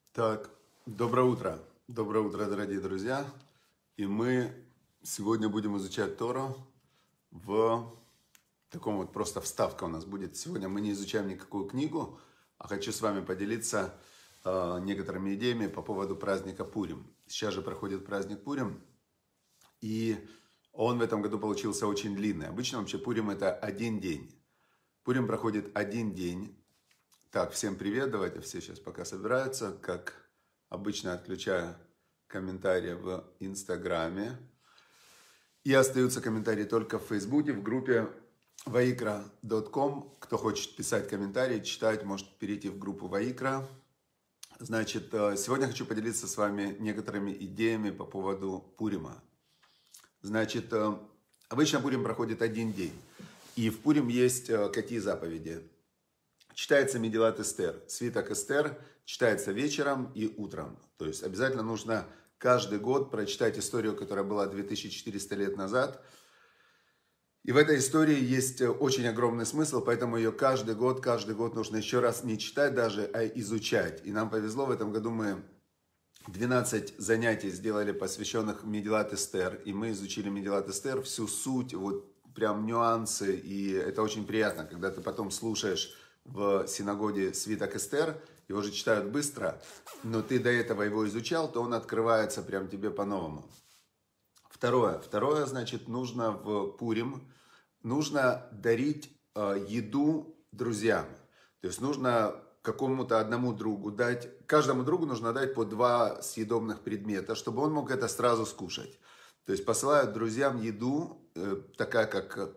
Так, доброе утро. Доброе утро, дорогие друзья. И мы сегодня будем изучать Тору в таком вот просто вставка у нас будет. Сегодня мы не изучаем никакую книгу, а хочу с вами поделиться некоторыми идеями по поводу праздника Пурим. Сейчас же проходит праздник Пурим, и он в этом году получился очень длинный. Обычно вообще Пурим это один день. Пурим проходит один день. Так, всем привет, давайте все сейчас пока собираются. Как обычно, отключаю комментарии в Инстаграме. И остаются комментарии только в Фейсбуке, в группе vaikra.com. Кто хочет писать комментарии, читать, может перейти в группу Vaikra. Значит, сегодня хочу поделиться с вами некоторыми идеями по поводу Пурима. Значит, обычно Пурим проходит один день. И в Пурим есть какие заповеди? Читается Мегилат Эстер, свиток Эстер, читается вечером и утром. То есть обязательно нужно каждый год прочитать историю, которая была 2400 лет назад. И в этой истории есть очень огромный смысл, поэтому ее каждый год нужно еще раз не читать даже, а изучать. И нам повезло, в этом году мы 12 занятий сделали, посвященных Мегилат Эстер. И мы изучили Мегилат Эстер, всю суть, вот прям нюансы. И это очень приятно, когда ты потом слушаешь в синагоге свиток Эстер, его же читают быстро, но ты до этого его изучал, то он открывается прям тебе по-новому. Второе, значит, нужно в Пурим, нужно дарить еду друзьям. То есть нужно какому-то одному другу дать, каждому другу нужно дать по 2 съедобных предмета, чтобы он мог это сразу скушать. То есть посылают друзьям еду, такая как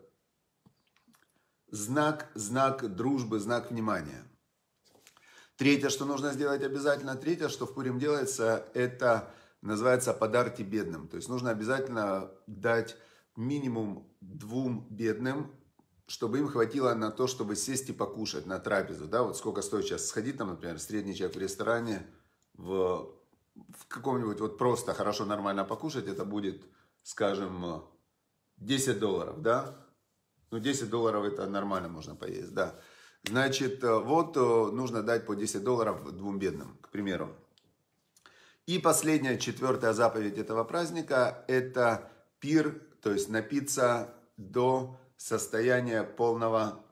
знак дружбы, знак внимания. Третье, что нужно сделать обязательно, что в Пурим делается, это называется подарки бедным. То есть нужно обязательно дать минимум 2 бедным, чтобы им хватило на то, чтобы сесть и покушать на трапезу. Да, вот сколько стоит сейчас сходить, там, например, средний человек в ресторане, в каком-нибудь вот просто хорошо, нормально покушать, это будет, скажем, $10, да? Ну, $10 это нормально можно поесть, да. Значит, вот нужно дать по $10 2 бедным, к примеру. И последняя, 4-я заповедь этого праздника, это пир, то есть напиться до состояния полного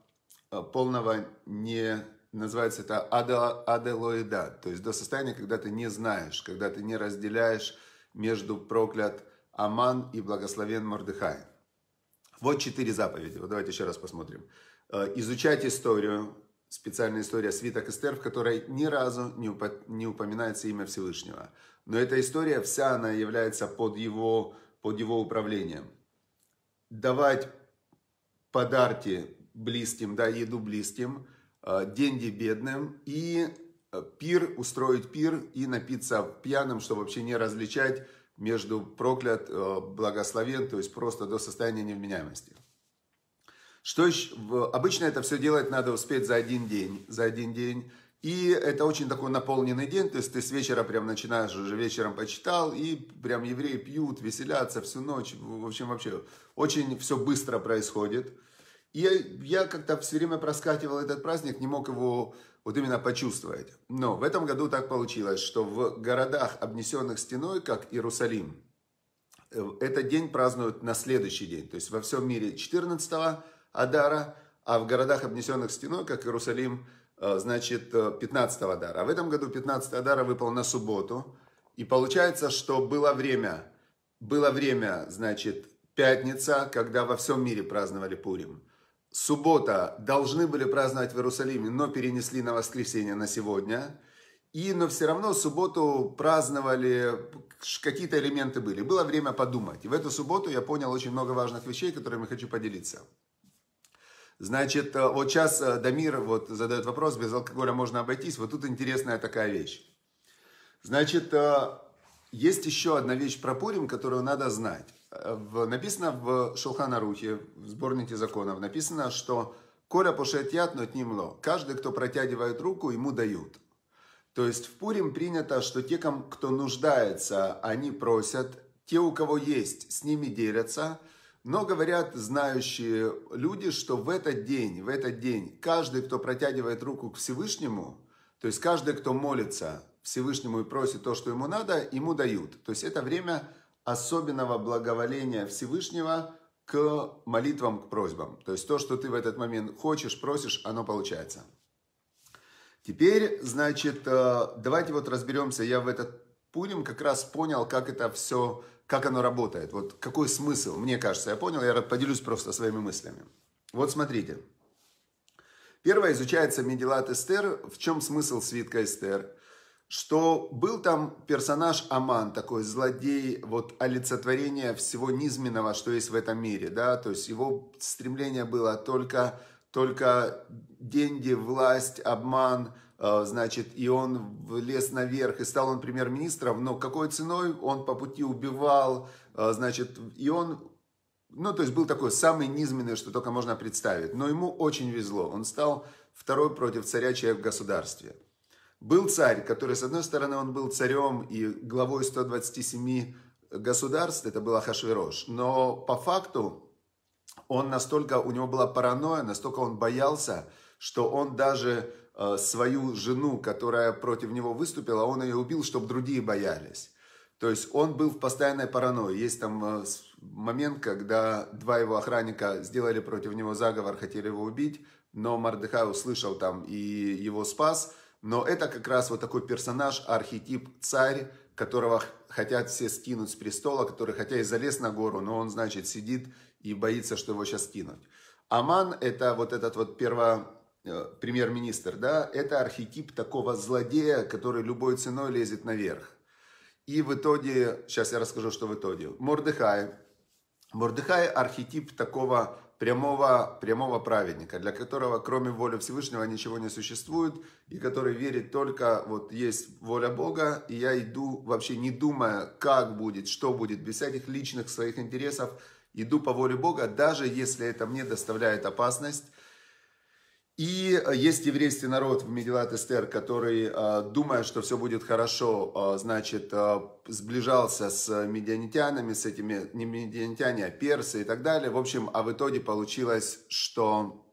не, называется это аделоида, то есть до состояния, когда ты не знаешь, когда ты не разделяешь между проклят Аман и благословен Мордехай. Вот 4 заповеди. Вот давайте еще раз посмотрим. Изучать историю, специальная история свиток Эстер, в которой ни разу не упоминается имя Всевышнего. Но эта история вся, она является под его управлением. Давать подарки близким, да, еду близким, деньги бедным и устроить пир и напиться пьяным, чтобы вообще не различать между проклят, благословен, то есть просто до состояния невменяемости. Что еще? Обычно это все делать надо успеть за один день. И это очень такой наполненный день, то есть ты с вечера прям начинаешь, уже вечером почитал, и прям евреи пьют, веселятся всю ночь. В общем, вообще очень все быстро происходит. И я как-то все время проскакивал этот праздник, не мог его вот именно почувствовать. Но в этом году так получилось, что в городах, обнесенных стеной, как Иерусалим, этот день празднуют на следующий день. То есть во всем мире 14-го Адара, а в городах, обнесенных стеной, как Иерусалим, значит 15-го Адара. А в этом году 15-й Адара выпал на субботу. И получается, что было время, значит, пятница, когда во всем мире праздновали Пурим. Суббота должны были праздновать в Иерусалиме, но перенесли на воскресенье, на сегодня. Но все равно субботу праздновали, какие-то элементы были. Было время подумать. И в эту субботу я понял очень много важных вещей, которыми хочу поделиться. Значит, вот сейчас Дамир вот задает вопрос, без алкоголя можно обойтись. Вот тут интересная такая вещь. Значит, есть еще одна вещь про Пурим, которую надо знать. Написано в Шулхан Арухе, в сборнике законов, написано, что «Коля пошет яд, но тнимло». Каждый, кто протягивает руку, ему дают. То есть в Пурим принято, что те, кто нуждается, они просят, те, у кого есть, с ними делятся. Но говорят знающие люди, что в этот день, каждый, кто протягивает руку к Всевышнему, то есть каждый, кто молится, Всевышнему и просит то, что ему надо, ему дают. То есть это время особенного благоволения Всевышнего к молитвам, к просьбам. То есть то, что ты в этот момент хочешь, просишь, оно получается. Теперь, значит, давайте вот разберемся. Я в этот Пурим как раз понял, как это все, как оно работает. Вот какой смысл, мне кажется, я понял. Я поделюсь просто своими мыслями. Вот смотрите. Первое изучается Мегилат Эстер. В чем смысл свитка Эстер? Что был там персонаж Аман, такой злодей, вот олицетворение всего низменного, что есть в этом мире, да, то есть его стремление было только деньги, власть, обман, значит, и он влез наверх, и стал он премьер-министром, но какой ценой он по пути убивал, значит, и он, ну, то есть был такой самый низменный, что только можно представить, но ему очень везло, он стал второй против царя человек в государстве. Был царь, который, с одной стороны, он был царем и главой 127 государств, это был Ахашверош, но по факту он настолько, у него была паранойя, настолько он боялся, что он даже свою жену, которая против него выступила, он ее убил, чтобы другие боялись. То есть он был в постоянной паранойе. Есть там момент, когда два его охранника сделали против него заговор, хотели его убить, но Мордехай услышал там и его спас. Но это как раз вот такой персонаж, архетип царь, которого хотят все скинуть с престола, который хотя и залез на гору, но он, значит, сидит и боится, что его сейчас скинут. Аман, это вот этот вот премьер-министр, да, это архетип такого злодея, который любой ценой лезет наверх. И в итоге, сейчас я расскажу, что в итоге. Мордехай архетип такого прямого праведника, для которого кроме воли Всевышнего ничего не существует, и который верит только, вот есть воля Бога, и я иду вообще не думая, как будет, что будет, без всяких личных своих интересов, иду по воле Бога, даже если это мне доставляет опасность. И есть еврейский народ в Мегилат Эстер, который, думая, что все будет хорошо, значит, сближался с медианитянами, с этими, не медианитяне, а персы и так далее. В общем, а в итоге получилось, что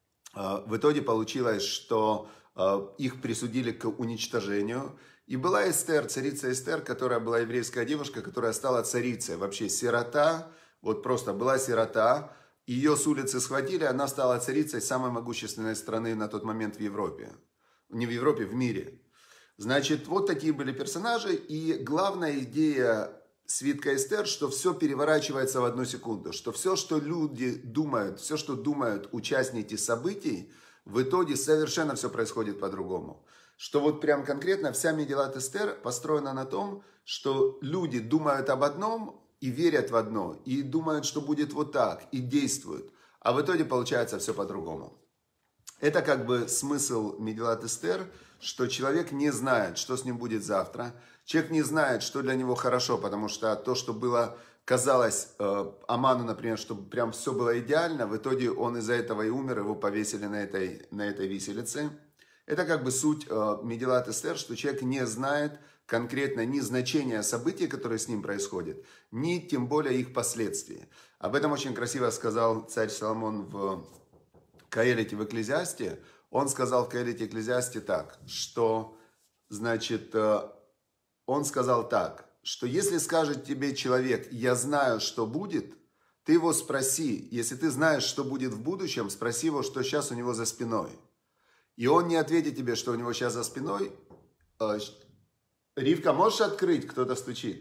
их присудили к уничтожению. И была Эстер, царица Эстер, которая была еврейская девушка, которая стала царицей. Вообще сирота, вот просто была сирота. Ее с улицы схватили, она стала царицей самой могущественной страны на тот момент в Европе. Не в Европе, в мире. Значит, вот такие были персонажи. И главная идея свитка Эстер, что все переворачивается в одну секунду. Что все, что люди думают, все, что думают участники событий, в итоге совершенно все происходит по-другому. Что вот прям конкретно вся Мегилат Эстер построена на том, что люди думают об одном и верят в одно, и думают, что будет вот так, и действуют. А в итоге получается все по-другому. Это как бы смысл Мегилат Эстер, что человек не знает, что с ним будет завтра. Человек не знает, что для него хорошо, потому что то, что было, казалось Аману, например, что прям все было идеально, в итоге он из-за этого и умер, его повесили на этой виселице. Это как бы суть Мегилат Эстер, что человек не знает конкретно ни значения событий, которые с ним происходят, ни тем более их последствий. Об этом очень красиво сказал царь Соломон в Коэлите в Экклезиасте. Он сказал в Коэлите Экклезиасте так, что, значит, он сказал так, что если скажет тебе человек, я знаю, что будет, ты его спроси, если ты знаешь, что будет в будущем, спроси его, что сейчас у него за спиной. И он не ответит тебе, что у него сейчас за спиной. Ривка, можешь открыть? Кто-то стучит.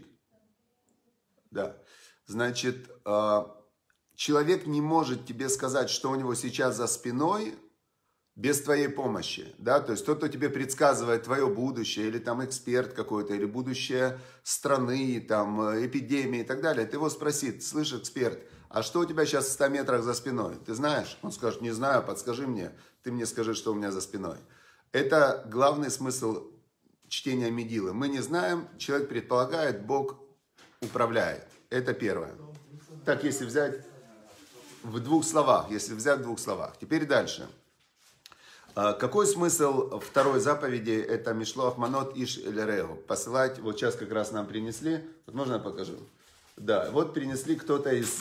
Да. Значит, человек не может тебе сказать, что у него сейчас за спиной, без твоей помощи. Да? То есть тот, кто тебе предсказывает твое будущее, или там эксперт какой-то, или будущее страны, там, эпидемии и так далее, ты его спросит, слышь, эксперт, а что у тебя сейчас в 100 метрах за спиной? Ты знаешь? Он скажет, не знаю, подскажи мне. Ты мне скажи, что у меня за спиной. Это главный смысл чтения Мегилы. Мы не знаем, человек предполагает, Бог управляет. Это первое. Так, если взять в двух словах. Теперь дальше. Какой смысл второй заповеди? Это Мишлох Манот Иш Эль-Регу. Посылать, вот сейчас как раз нам принесли. Вот можно я покажу? Да, вот принесли кто-то из,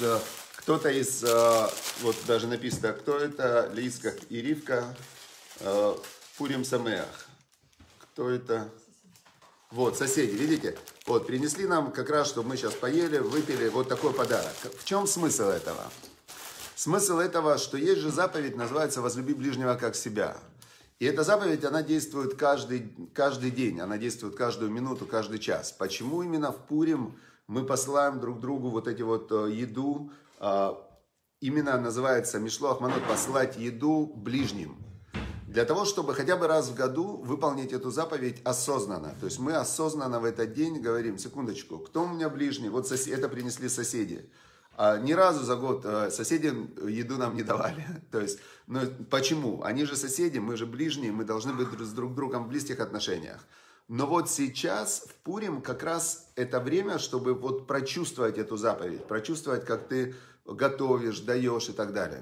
вот даже написано, кто это, Лиска и Ривка, Пурим Самеах. Кто это? Вот, соседи, видите? Вот, принесли нам как раз, чтобы мы сейчас поели, выпили вот такой подарок. В чем смысл этого? Смысл этого, что есть же заповедь, называется «возлюби ближнего как себя». И эта заповедь, она действует каждый день, она действует каждую минуту, каждый час. Почему именно в Пурим мы посылаем друг другу вот эти вот еду? Именно называется «Мишлох манот» – посылать еду ближним. Для того, чтобы хотя бы раз в году выполнить эту заповедь осознанно. То есть мы осознанно в этот день говорим, секундочку, кто у меня ближний? Вот это принесли соседи. Ни разу за год соседи еду нам не давали. То есть, ну, почему? Они же соседи, мы же ближние, мы должны быть с друг другом в близких отношениях. Но вот сейчас в Пурим как раз это время, чтобы вот прочувствовать эту заповедь, прочувствовать, как ты готовишь, даешь и так далее.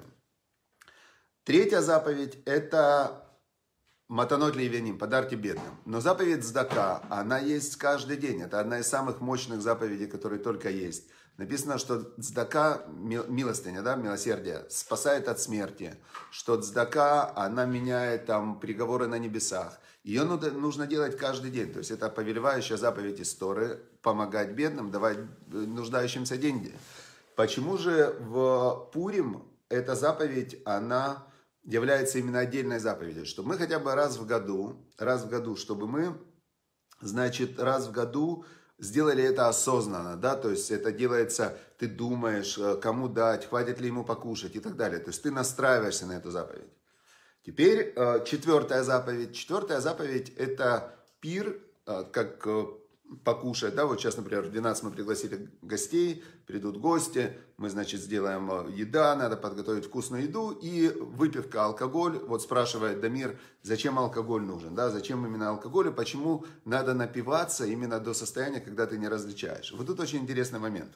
Третья заповедь – это матанот левианим, подарки бедным. Но заповедь цдака, она есть каждый день. Это одна из самых мощных заповедей, которые только есть. Написано, что цдака, милостыня, да, милосердие, спасает от смерти. Что цдака, она меняет там приговоры на небесах. Ее нужно делать каждый день. То есть это повелевающая заповедь из Торы, помогать бедным, давать нуждающимся деньги. Почему же в Пурим эта заповедь, она является именно отдельной заповедью? Чтобы мы хотя бы раз в году, чтобы мы, значит, раз в году сделали это осознанно, да, то есть это делается, ты думаешь, кому дать, хватит ли ему покушать и так далее. То есть ты настраиваешься на эту заповедь. Теперь четвертая заповедь. Четвертая заповедь – это пир, как покушать, да, вот сейчас, например, в 12 мы пригласили гостей, придут гости, мы, значит, сделаем еда, надо подготовить вкусную еду, и выпивка, алкоголь, вот спрашивает Дамир, зачем алкоголь нужен, да, зачем именно алкоголь, и почему надо напиваться именно до состояния, когда ты не различаешь. Вот тут очень интересный момент.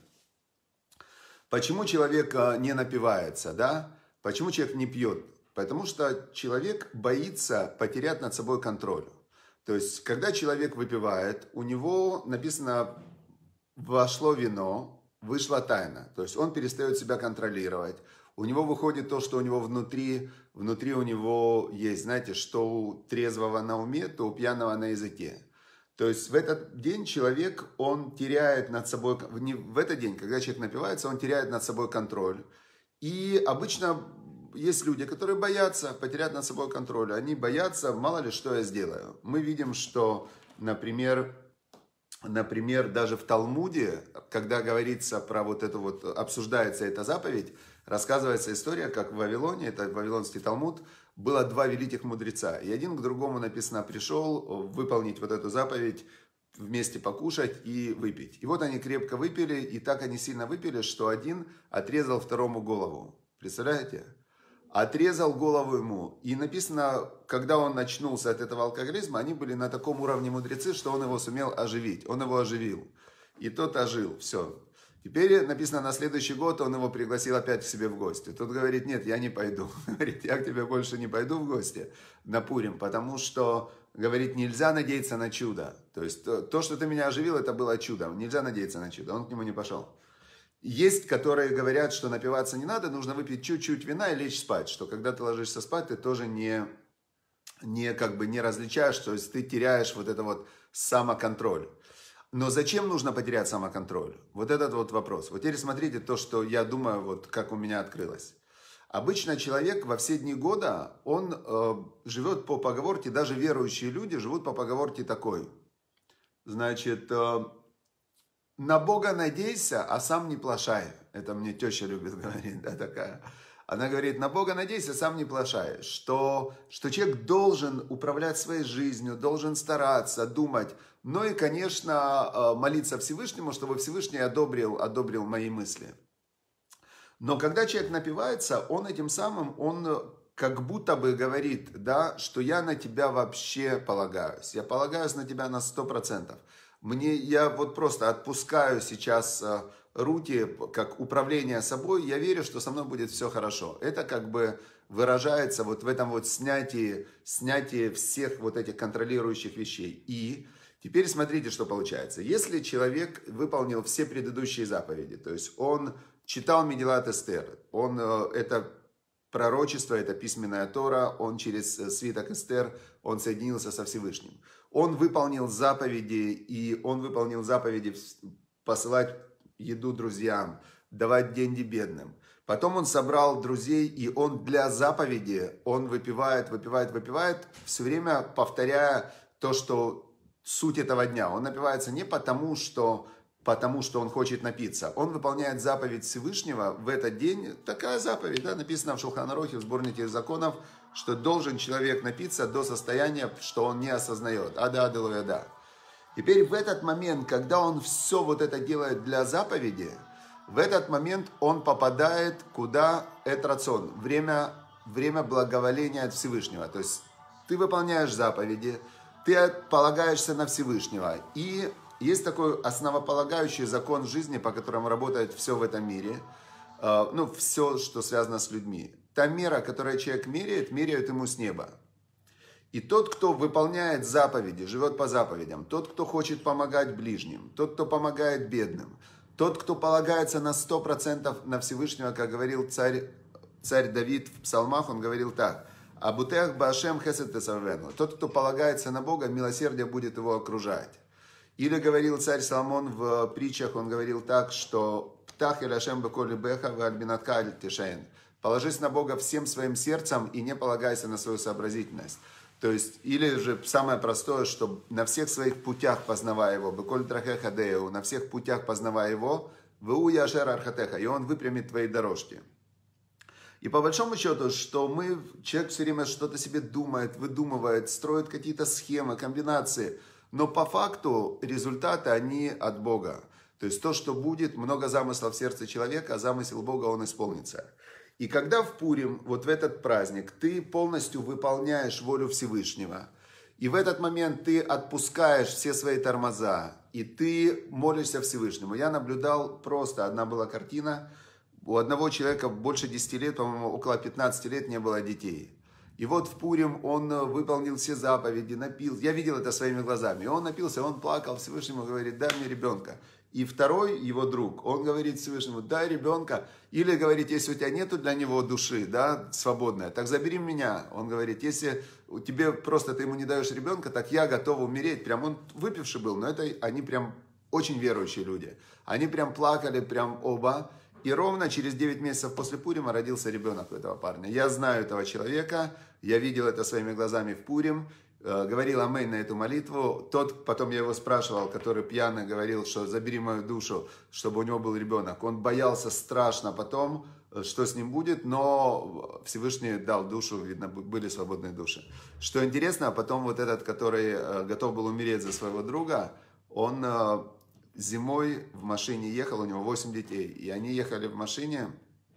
Почему человек не напивается, да, почему человек не пьет? Потому что человек боится потерять над собой контроль. То есть, когда человек выпивает, у него написано «вошло вино, вышла тайна». То есть, он перестает себя контролировать. У него выходит то, что у него внутри у него есть, знаете, что у трезвого на уме, то у пьяного на языке. То есть, в этот день человек, он теряет над собой, в этот день, когда человек напивается, он теряет над собой контроль. И обычно есть люди, которые боятся потерять над собой контроль. Они боятся, мало ли, что я сделаю. Мы видим, что, например, даже в Талмуде, когда говорится про вот это вот, обсуждается эта заповедь, рассказывается история, как в Вавилоне, это Вавилонский Талмуд, было два великих мудреца. И один к другому, написано, пришел выполнить вот эту заповедь, вместе покушать и выпить. И вот они крепко выпили, и так они сильно выпили, что один отрезал второму голову. Представляете? Отрезал голову ему. И написано, когда он очнулся от этого алкоголизма, они были на таком уровне мудрецы, что он его сумел оживить. Он его оживил. И тот ожил. Все. Теперь написано, на следующий год он его пригласил опять к себе в гости. Тот говорит, нет, я не пойду. Говорит, я к тебе больше не пойду в гости на Пурим, потому что, говорит, нельзя надеяться на чудо. То есть то, что ты меня оживил, это было чудом. Нельзя надеяться на чудо. Он к нему не пошел. Есть, которые говорят, что напиваться не надо, нужно выпить чуть-чуть вина и лечь спать. Что когда ты ложишься спать, ты тоже не различаешь, то есть ты теряешь вот это вот самоконтроль. Но зачем нужно потерять самоконтроль? Вот этот вот вопрос. Вот теперь смотрите то, что я думаю, вот как у меня открылось. Обычно человек во все дни года, он живет по поговорке, даже верующие люди живут по поговорке такой. Значит, на Бога надейся, а сам не плашай. Это мне теща любит говорить, да, такая. Она говорит, на Бога надейся, сам не плашай. Что человек должен управлять своей жизнью, должен стараться, думать. Ну и, конечно, молиться Всевышнему, чтобы Всевышний одобрил мои мысли. Но когда человек напивается, он этим самым, он как будто бы говорит, да, что я на тебя вообще полагаюсь. Я полагаюсь на тебя на 100%. Я вот просто отпускаю сейчас руки, как управление собой, я верю, что со мной будет все хорошо. Это как бы выражается вот в этом вот снятии всех вот этих контролирующих вещей. И теперь смотрите, что получается. Если человек выполнил все предыдущие заповеди, то есть он читал Мегилат Эстер, это пророчество, это письменная Тора, он через свиток Эстер, он соединился со Всевышним. Он выполнил заповеди, и он выполнил заповеди посылать еду друзьям, давать деньги бедным. Потом он собрал друзей, и он для заповеди, он выпивает, все время повторяя то, что суть этого дня. Он напивается не потому, что он хочет напиться. Он выполняет заповедь Всевышнего в этот день. Такая заповедь, да, написана в Шулхан Арухе, в сборнике законов, что должен человек напиться до состояния, что он не осознает. Ада аделуяда. Теперь в этот момент, когда он все вот это делает для заповеди, в этот момент он попадает куда? Этрацон, время благоволения от Всевышнего. То есть ты выполняешь заповеди, ты полагаешься на Всевышнего. И есть такой основополагающий закон жизни, по которому работает все в этом мире. Ну, все, что связано с людьми. Та мера, которую человек меряют ему с неба. И тот, кто выполняет заповеди, живет по заповедям, тот, кто хочет помогать ближним, тот, кто помогает бедным, тот, кто полагается на 100% на Всевышнего, как говорил царь Давид в псалмах, он говорил так: «Абутех баашем хесед тесаввену». Тот, кто полагается на Бога, милосердие будет его окружать. Или говорил царь Соломон в притчах, он говорил так, что «Птах эль Ашем беколь либеха вальбинатка аль тишейн». Положись на Бога всем своим сердцем и не полагайся на свою сообразительность. То есть, или же самое простое, что на всех своих путях познавая его, беколь трахеха дею, на всех путях познавая его, ву яшер архатеха, и он выпрямит твои дорожки. И по большому счету, что человек все время что-то себе думает, выдумывает, строит какие-то схемы, комбинации, но по факту результаты, они от Бога. То есть то, что будет, много замыслов в сердце человека, а замысел Бога, он исполнится. И когда в Пурим, вот в этот праздник, ты полностью выполняешь волю Всевышнего, и в этот момент ты отпускаешь все свои тормоза, и ты молишься Всевышнему. Я наблюдал просто, одна была картина, у одного человека больше 10 лет, по-моему, около 15 лет не было детей. И вот в Пурим он выполнил все заповеди, напился. Я видел это своими глазами. И он напился, он плакал Всевышнему, говорит: дай мне ребенка. И второй его друг, он говорит Всевышнему: дай ребенка. Или говорит: если у тебя нету для него души, да, свободная, так забери меня. Он говорит: если тебе просто ты ему не даешь ребенка, так я готов умереть. Прям он выпивший был, но это они прям очень верующие люди. Они прям плакали, прям оба. И ровно через 9 месяцев после Пурима родился ребенок у этого парня. Я знаю этого человека, я видел это своими глазами в Пурим, говорил амейн на эту молитву. Потом я его спрашивал, который пьяный, говорил, что забери мою душу, чтобы у него был ребенок. Он боялся страшно потом, что с ним будет, но Всевышний дал душу, видно, были свободные души. Что интересно, потом вот этот, который готов был умереть за своего друга, он зимой в машине ехал, у него 8 детей, и они ехали в машине,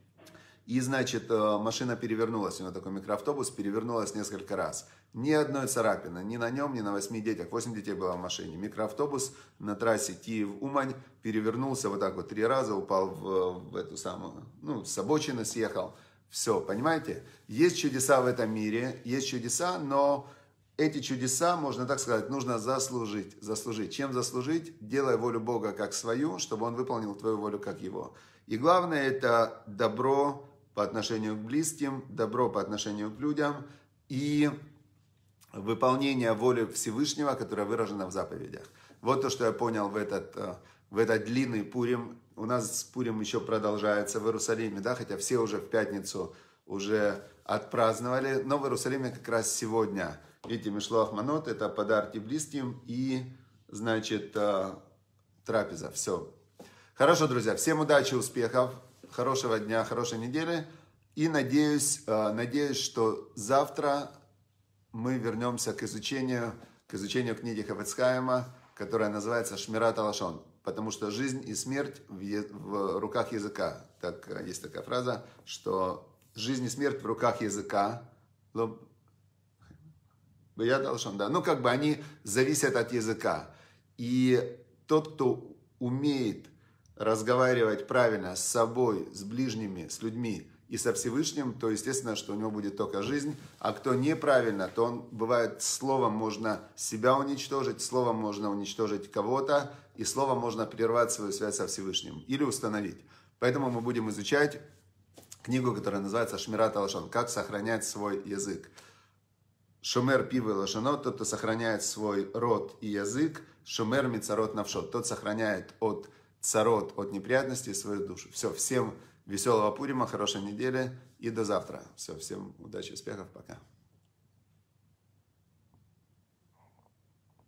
и, значит, машина перевернулась, у него такой микроавтобус, перевернулась несколько раз. Ни одной царапины, ни на нем, ни на 8 детях, 8 детей было в машине. Микроавтобус на трассе Киев-Умань перевернулся вот так вот 3 раза, упал в эту самую, с обочины съехал. Все, понимаете? Есть чудеса в этом мире, есть чудеса, но эти чудеса, можно так сказать, нужно заслужить. Чем заслужить? Делая волю Бога как свою, чтобы Он выполнил твою волю как Его. И главное, это добро по отношению к близким, добро по отношению к людям и выполнение воли Всевышнего, которая выражена в заповедях. Вот то, что я понял в этот длинный Пурим. У нас Пурим еще продолжается в Иерусалиме, да, хотя все уже в пятницу уже отпраздновали, но в Иерусалиме как раз сегодня. Видите, Мишлох Манот, это подарки близким и, значит, трапеза. Все. Хорошо, друзья, всем удачи, успехов, хорошего дня, хорошей недели. И надеюсь, что завтра мы вернемся к изучению книги Хафец Хаима, которая называется «Шмират алашон». Потому что жизнь и смерть в руках языка. Так, есть такая фраза, что жизнь и смерть в руках языка. Я должен, да. Они зависят от языка. И тот, кто умеет разговаривать правильно с собой, с ближними, с людьми и со Всевышним, то естественно, что у него будет только жизнь. А кто неправильно, то он, бывает, словом можно себя уничтожить, словом можно уничтожить кого-то, и словом можно прервать свою связь со Всевышним или установить. Поэтому мы будем изучать книгу, которая называется «Шмират алашон», как сохранять свой язык. Шомер пиво и лошанот, тот, кто сохраняет свой рот и язык. Шомер мицарот навшот, тот сохраняет от царот, от неприятностей свою душу. Все, всем веселого Пурима, хорошей недели и до завтра. Все, всем удачи, успехов, пока.